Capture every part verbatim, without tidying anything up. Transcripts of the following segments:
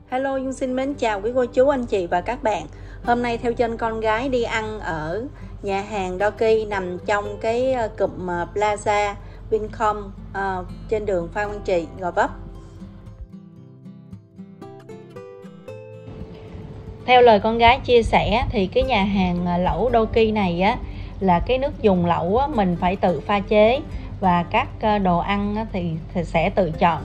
Hello, Dung xin mến chào quý cô chú, anh chị và các bạn. Hôm nay theo chân con gái đi ăn ở nhà hàng Doki nằm trong cái cụm Plaza Vincom uh, trên đường Phan Văn Trị, Gò Vấp. Theo lời con gái chia sẻ thì cái nhà hàng lẩu Doki này á là cái nước dùng lẩu á, mình phải tự pha chế và các đồ ăn á, thì, thì sẽ tự chọn.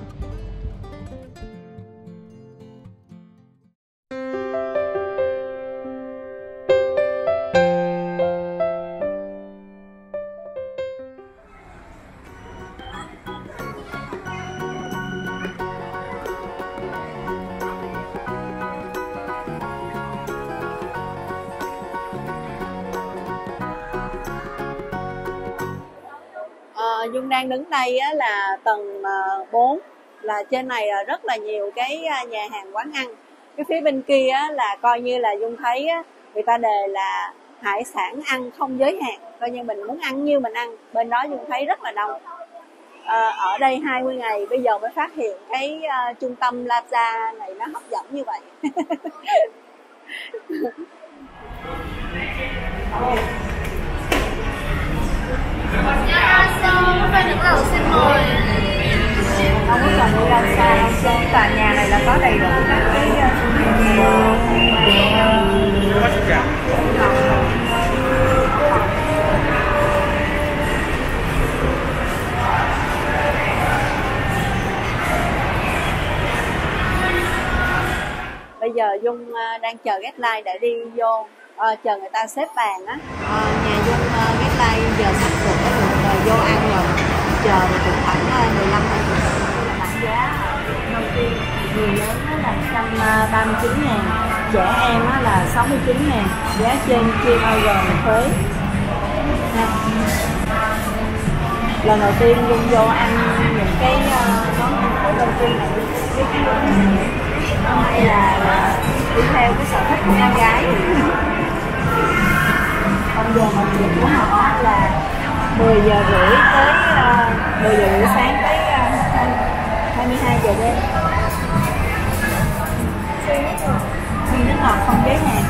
Dung đang đứng đây á, là tầng bốn, là trên này là rất là nhiều cái nhà hàng quán ăn. Cái phía bên kia á, là coi như là Dung thấy á, người ta đề là hải sản ăn không giới hạn, coi như mình muốn ăn như mình ăn. Bên đó Dung thấy rất là đông. À, ở đây hai mươi ngày bây giờ mới phát hiện cái uh, trung tâm Plaza này nó hấp dẫn như vậy. Hôm nay được lẩu xin mời. Không có cần đi ra xa đâu, trên tòa nhà này là có đầy đủ các cái bây giờ Dung đang chờ deadline để đi vô, à, chờ người ta xếp bàn á. À, nhà Dung deadline giờ sắp sửa được vô ăn rồi, chờ thì cũng khoảng mười lăm hai mươi phút. Bản giá đầu tiên người lớn là một trăm ba mươi chín ngàn, trẻ em là sáu mươi chín ngàn, giá trên chưa bao gồm thuế. Lần đầu tiên Dung vô ăn những cái món ăn của đầu tiên này, hay là, là đi theo cái sở thích của con gái. Còn giờ một chuyện của họ là mười giờ rưỡi tới uh, mười giờ rưỡi sáng tới uh, hai mươi hai giờ đêm. Khi nước ngọt không giới hạn.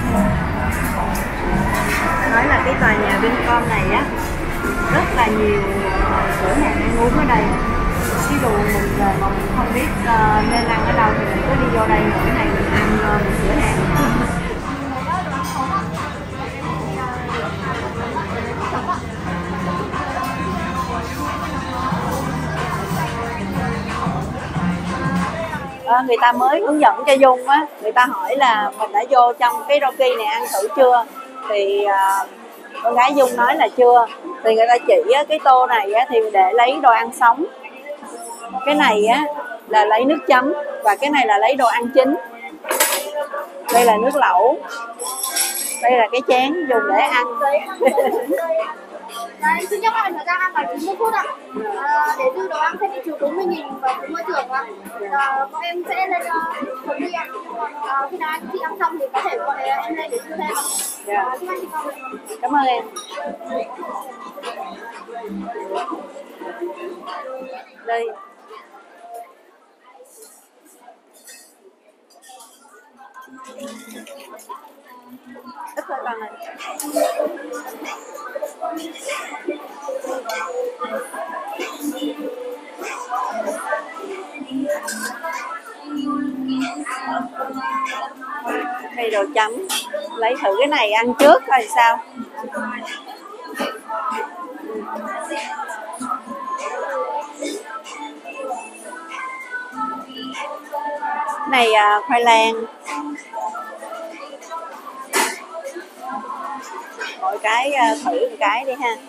Nói là cái tòa nhà Vincom này á rất là nhiều cửa hàng ăn uống ở đây. Ví dụ mình về mà mình không biết uh, nên ăn ở đâu thì mình cứ đi vô đây mỗi ngày mình ăn uh, một cửa hàng. À, người ta mới hướng dẫn cho Dung á, người ta hỏi là mình đã vô trong cái Doki này ăn thử chưa, thì uh, con gái Dung nói là chưa. Thì người ta chỉ á, cái tô này á, thì để lấy đồ ăn sống, cái này á là lấy nước chấm, và cái này là lấy đồ ăn chính. Đây là nước lẩu, đây là cái chén dùng để ăn. Đấy, thứ nhất là mình phải ra ăn là chín mươi phút ạ. À, để dư đồ ăn sẽ bị trừ bốn mươi nghìn và phí môi trường ạ. À, bọn em sẽ lên uh, đi ạ. À, khi nào anh chị ăn xong thì có thể gọi em lên để dư thêm ạ. Yeah. À, anh chị con. Cảm ơn em. Đây. Ít thôi con này. Đây đồ chấm, lấy thử cái này ăn trước coi sao. Này à, khoai lang. Mỗi cái à, thử một cái đi ha.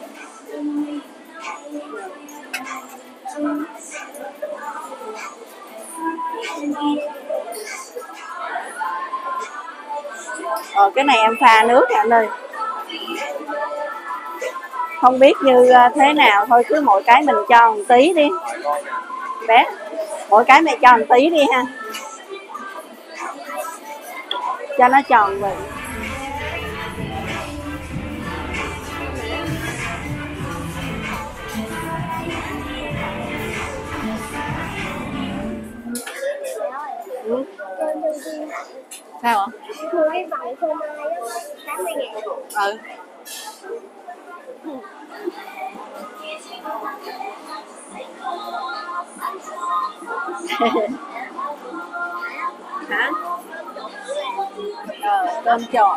Ờ, cái này em pha nước nè anh ơi. Không biết như thế nào thôi, cứ mỗi cái mình cho một tí đi. Bé, mỗi cái mẹ cho một tí đi ha. Cho nó tròn vậy. Ừ. Sao ạ? Mua cái vòng phô mai á, tám mươi ngàn. Ừ. Hả? Ờ, tôm trộn.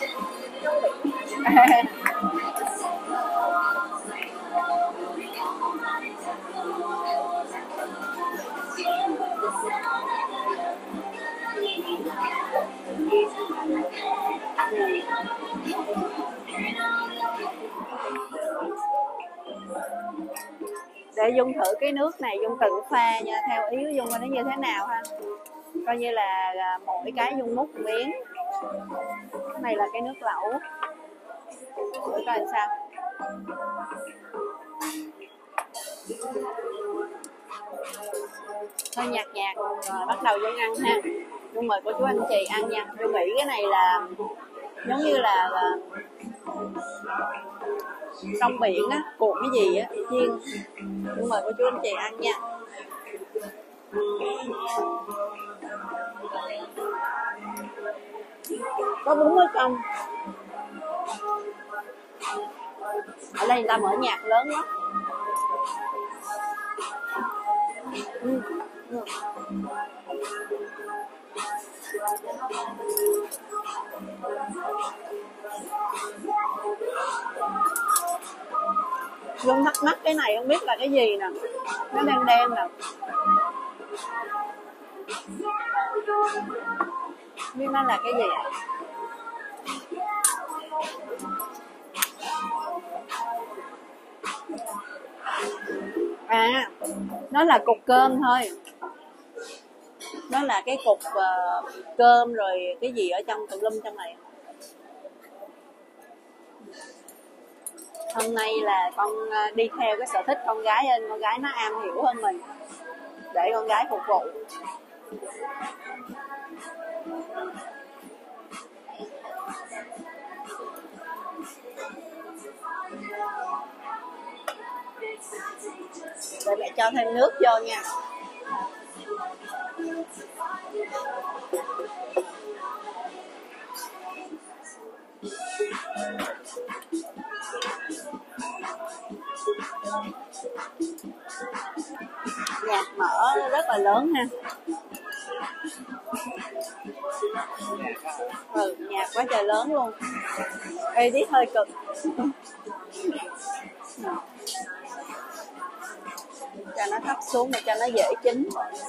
Để Dung thử cái nước này, Dung tự pha nha, theo ý của Dung coi nó như thế nào ha. Coi như là, là mỗi cái Dung múc một miếng. Cái này là cái nước lẩu. Thử coi làm sao. Hơi nhạt nhạt. Rồi bắt đầu Dung ăn ha. Dung mời cô chú anh chị ăn nha. Dung nghĩ cái này là giống như là, là rong biển á, cuộn cái gì á, chiên. Dung mời cô chú anh chị ăn nha. Có bún ở trong. Ở đây người ta mở nhạc lớn lắm. Ừ. Ừ. Dung thắc mắc cái này không biết là cái gì nè, nó đen đen nè, biết nó là cái gì ạ? À, nó là cục cơm thôi, nó là cái cục uh, cơm rồi cái gì ở trong tùm lum trong này. Hôm nay là con đi theo cái sở thích con gái nên con gái nó am hiểu hơn mình, để con gái phục vụ. Để mẹ cho thêm nước vô nha. Nhạt mỡ rất là lớn ha. Ừ, nhạt quá trời lớn luôn. Ê, tí hơi cực. Cho nó thấp xuống để cho nó dễ chín.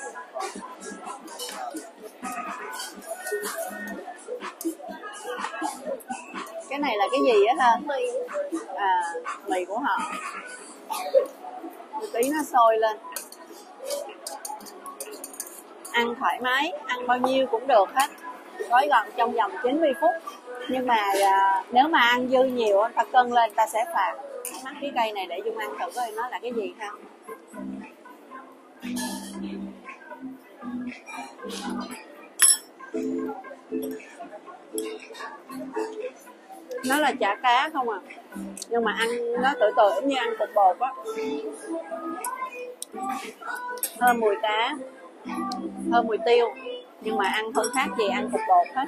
Cái này là cái gì á ha? Mì. À, mì của họ. Một tí nó sôi lên. Ăn thoải mái, ăn bao nhiêu cũng được hết. Gói gọn trong vòng chín mươi phút. Nhưng mà à, nếu mà ăn dư nhiều, ta cân lên ta sẽ phạt. Mắc cái cây này để Dung ăn thử coi nó là cái gì ha. Nó là chả cá không à, nhưng mà ăn nó tự tự giống như ăn cục bột á, thơm mùi cá, thơm mùi tiêu, nhưng mà ăn không khác gì ăn cục bột hết.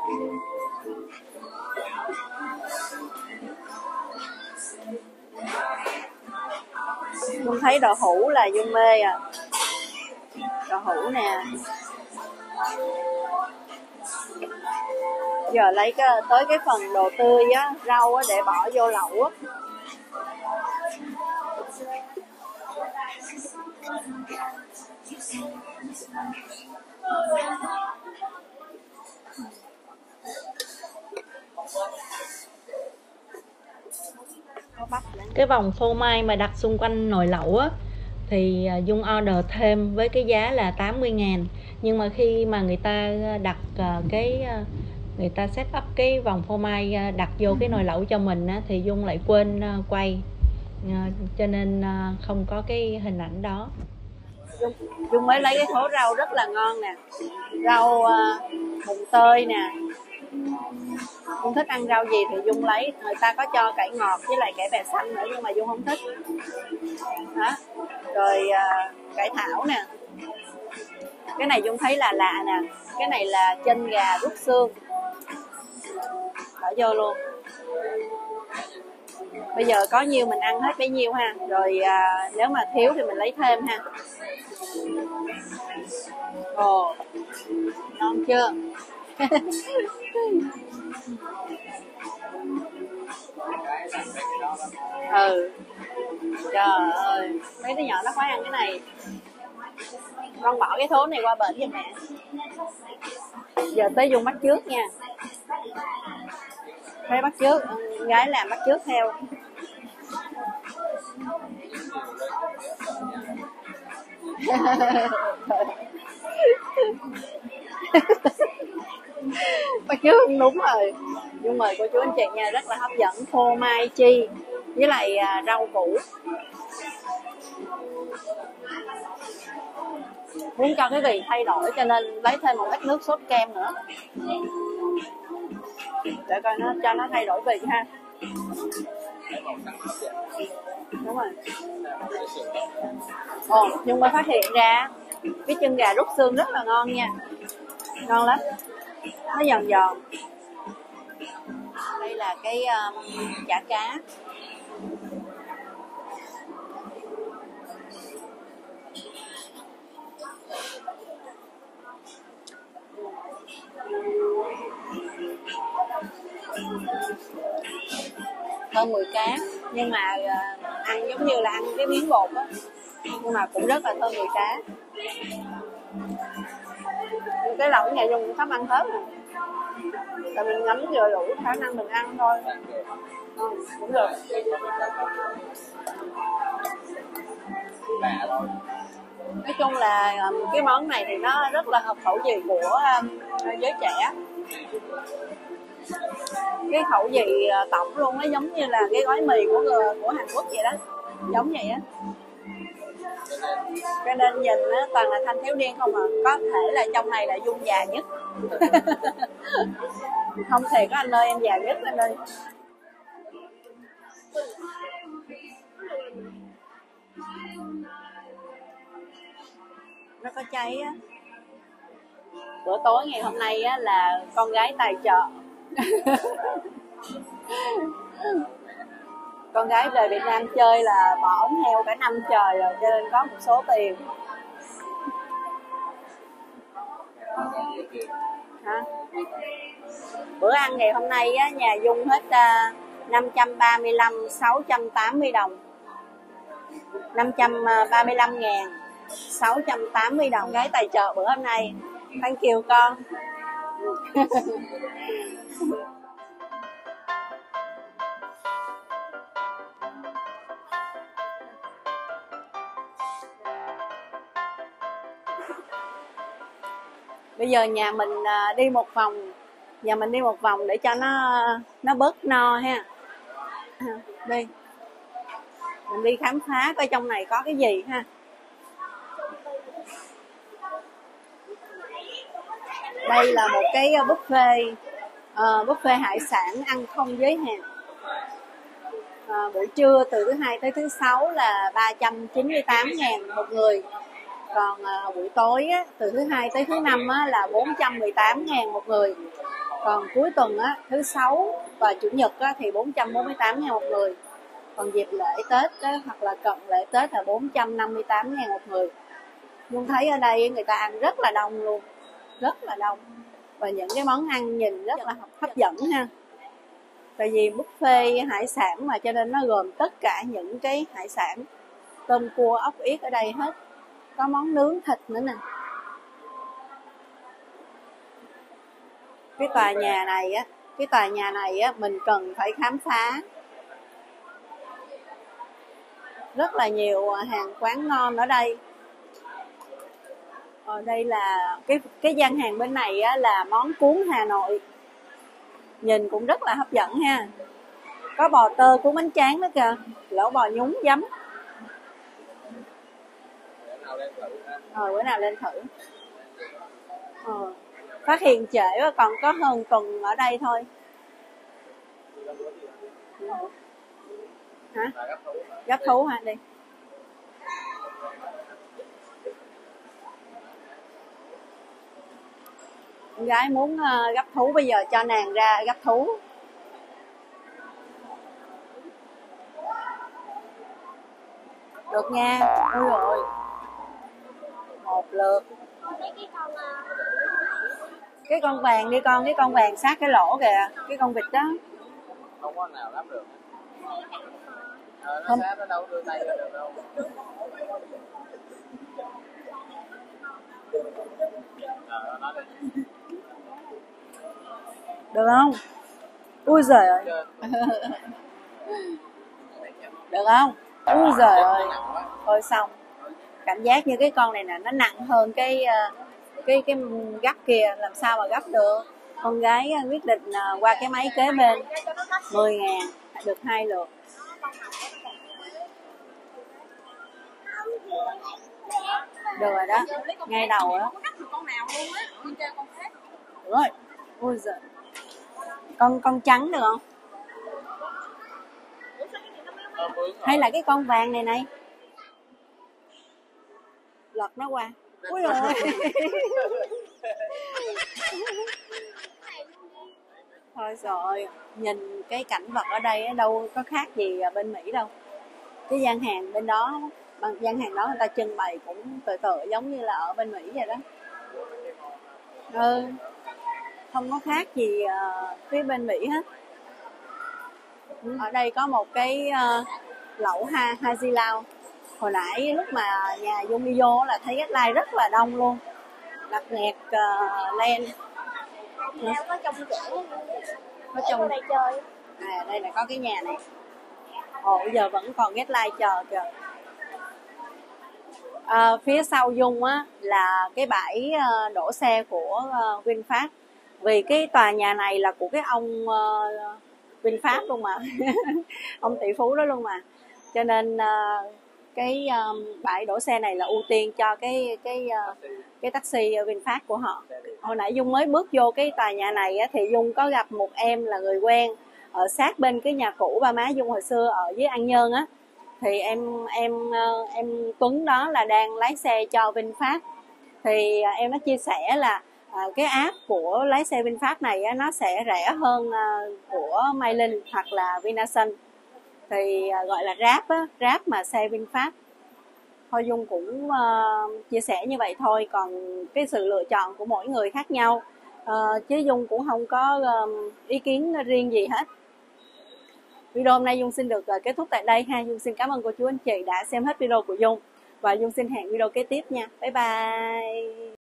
Dung thấy đậu hũ là Dung mê à. Đậu hũ nè. Giờ lấy cái, tới cái phần đồ tươi á, rau á, để bỏ vô lẩu á. Cái vòng phô mai mà đặt xung quanh nồi lẩu á thì Dung order thêm với cái giá là tám mươi ngàn. Nhưng mà khi mà người ta đặt cái người ta set up cái vòng phô mai đặt vô cái nồi lẩu cho mình á, thì Dung lại quên quay, cho nên không có cái hình ảnh đó. Dung, Dung mới lấy cái thố rau rất là ngon nè, rau uh, mùng tơi nè. Dung thích ăn rau gì thì Dung lấy. Người ta có cho cải ngọt với lại cải bẹ xanh nữa nhưng mà Dung không thích đó. Rồi uh, cải thảo nè, Cái này Dung thấy là lạ nè. Cái này là chân gà rút xương, bỏ vô luôn. Bây giờ có nhiêu mình ăn hết bấy nhiêu ha. Rồi à, nếu mà thiếu thì mình lấy thêm ha. Ồ, ngon chưa? Ừ, trời ơi, mấy đứa nhỏ nó khoái ăn cái này. Con bỏ cái thố này qua bển cho mẹ. Giờ tới Dung bắt trước nha. Thấy bắt trước, gái làm bắt trước theo. Bắt trước đúng rồi. Dung mời cô chú anh chị nha, rất là hấp dẫn. Phô mai chi với lại à, rau củ. Muốn cho cái vị thay đổi cho nên lấy thêm một ít nước sốt kem nữa để coi nó cho nó thay đổi vị ha. Đúng rồi. Ồ, nhưng mà phát hiện ra cái chân gà rút xương rất là ngon nha, ngon lắm, nó giòn giòn. Đây là cái um, chả cá. Hơn mùi cá nhưng mà uh, ăn giống như là ăn cái miếng bột á, nhưng mà cũng rất là thơm mùi cá. Cái lẩu nhà Dung sắp ăn hết rồi, là mình ngấm vừa đủ khả năng mình ăn thôi. Ừ, cũng được. Nói chung là um, cái món này thì nó rất là hợp khẩu vị của um, giới trẻ. Cái khẩu vị uh, tổng luôn, nó giống như là cái gói mì của người, của Hàn Quốc vậy đó, giống vậy á. Cho nên nhìn á, toàn là thanh thiếu niên không à. Có thể là trong này là Dung già nhất. Không thì có anh ơi, em già nhất anh ơi. Nó có cháy á. Bữa tối ngày hôm nay á, là con gái tài trợ. Con gái về Việt Nam chơi là bỏ ống heo cả năm trời rồi, cho nên có một số tiền. Hả? Bữa ăn ngày hôm nay á, nhà Dung hết uh, năm trăm ba mươi lăm, sáu trăm tám mươi đồng. năm trăm ba mươi lăm ngàn, sáu trăm tám mươi đồng. Gái tài trợ bữa hôm nay. Thank you con. Bây giờ nhà mình đi một vòng, nhà mình đi một vòng để cho nó nó bớt no ha. Đi, mình đi khám phá coi trong này có cái gì ha. Đây là một cái buffet, uh, buffet hải sản ăn không giới hạn. Uh, buổi trưa từ thứ hai tới thứ sáu là ba trăm chín mươi tám ngàn một người. Còn uh, buổi tối á, từ thứ hai tới thứ năm á, là bốn trăm mười tám ngàn một người. Còn cuối tuần á, thứ sáu và chủ nhật á, thì bốn trăm bốn mươi tám ngàn một người. Còn dịp lễ Tết á, hoặc là cận lễ Tết là bốn trăm năm mươi tám ngàn một người. Dung thấy ở đây người ta ăn rất là đông luôn, rất là đông. Và những cái món ăn nhìn rất là hấp dẫn ha. Tại vì buffet hải sản mà, cho nên nó gồm tất cả những cái hải sản, tôm cua ốc yết ở đây hết. Có món nướng thịt nữa nè. Cái tòa nhà này á, cái tòa nhà này á mình cần phải khám phá. Rất là nhiều hàng quán ngon ở đây. Ở đây là cái cái gian hàng bên này á, là món cuốn Hà Nội. Nhìn cũng rất là hấp dẫn ha. Có bò tơ cuốn bánh tráng nữa kìa, lẩu bò nhúng giấm. Ờ, bữa nào lên thử. Ờ, phát hiện trễ và còn có hơn tuần ở đây thôi. Hả? Gấp thú hả? Đi. Con gái muốn uh, gấp thú, bây giờ cho nàng ra gấp thú. Được nha. Ôi rồi, một lượt. Cái con vàng đi con, cái con vàng sát cái lỗ kìa, cái con vịt đó. Không có nào lắp được. Ờ, nó Không. sát nó đâu đưa tay ra được đâu. Ờ, nó đi. Được không? Ui giời ơi. Được không? Ui giời ơi. Thôi xong. Cảm giác như cái con này nè nó nặng hơn cái cái cái gấp kia, làm sao mà gấp được. Con gái quyết định qua cái máy kế bên. Mười ngàn được hai lượt. Được rồi đó, ngay đầu đó. Được rồi. Ui giời. Con con trắng được không? Hay là cái con vàng này này? Lật nó qua. Ui rồi. Thôi rồi, nhìn cái cảnh vật ở đây đâu có khác gì bên Mỹ đâu. Cái gian hàng bên đó, bằng gian hàng đó người ta trưng bày cũng tự tự giống như là ở bên Mỹ vậy đó. Ừ, không có khác gì uh, phía bên Mỹ hết. Ở đây có một cái uh, lẩu ha Haji Lao. Hồi nãy lúc mà nhà Dung đi vô là thấy like rất là đông luôn, đặt nghẹt uh, lên. Có trong chỗ, có trong đây chơi. À đây là có cái nhà này. Ồ bây giờ vẫn còn get like chờ kìa. À, phía sau Dung á là cái bãi uh, đổ xe của uh, VinFast. Vì cái tòa nhà này là của cái ông uh, VinFast luôn mà. Ông tỷ phú đó luôn mà. Cho nên uh, cái um, bãi đổ xe này là ưu tiên cho cái cái uh, cái taxi VinFast của họ. Hồi nãy Dung mới bước vô cái tòa nhà này á, thì Dung có gặp một em là người quen ở sát bên cái nhà cũ ba má Dung hồi xưa ở dưới An Nhơn á. Thì em em em Tuấn đó là đang lái xe cho VinFast. Thì em nó chia sẻ là uh, cái app của lái xe VinFast này á, nó sẽ rẻ hơn uh, của Mylink hoặc là Vinasun. Thì uh, gọi là Grab á, Grab mà xe VinFast. Thôi Dung cũng uh, chia sẻ như vậy thôi, còn cái sự lựa chọn của mỗi người khác nhau. Uh, chứ Dung cũng không có um, ý kiến riêng gì hết. Video hôm nay Dung xin được uh, kết thúc tại đây ha. Dung xin cảm ơn cô chú anh chị đã xem hết video của Dung. Và Dung xin hẹn video kế tiếp nha. Bye bye.